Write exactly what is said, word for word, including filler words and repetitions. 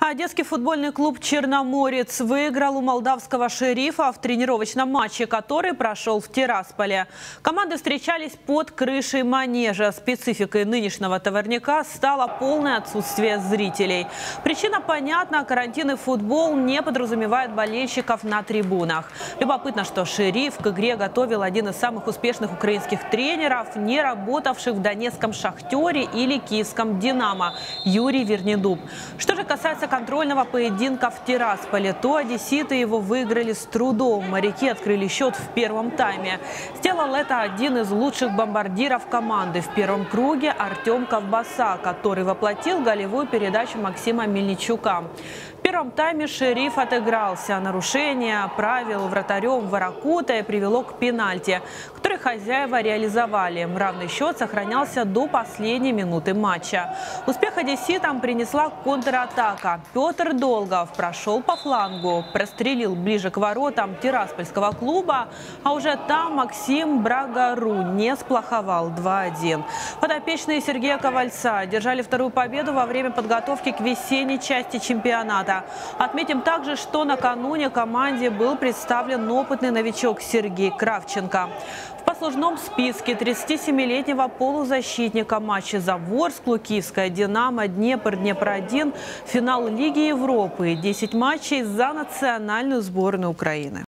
Одесский футбольный клуб «Черноморец» выиграл у молдавского «Шерифа» в тренировочном матче, который прошел в Тирасполе. Команды встречались под крышей манежа. Спецификой нынешнего товарняка стало полное отсутствие зрителей. Причина понятна – карантин и футбол не подразумевает болельщиков на трибунах. Любопытно, что «Шериф» к игре готовил один из самых успешных украинских тренеров, не работавших в донецком «Шахтере» или киевском «Динамо» – Юрий Вернедуб. Что же касается контрольного поединка в Тирасполе, то одесситы его выиграли с трудом. Моряки открыли счет в первом тайме. Сделал это один из лучших бомбардиров команды в первом круге Артем Ковбаса, который воплотил голевую передачу Максима Мельничука. В первом тайме «Шериф» отыгрался. Нарушение правил вратарем Ворокутой привело к пенальти, который хозяева реализовали. Равный счет сохранялся до последней минуты матча. Успех одесситам принесла контратака. Петр Долгов прошел по флангу, прострелил ближе к воротам тираспольского клуба, а уже там Максим Брагару не сплоховал два один. Подопечные Сергея Ковальца одержали вторую победу во время подготовки к весенней части чемпионата. Отметим также, что накануне команде был представлен опытный новичок Сергей Кравченко. В послужном списке тридцатисемилетнего полузащитника матча за Ворсклу, Киевская «Динамо», Днепр, Днепр-один, финал Лиги Европы, десять матчей за национальную сборную Украины.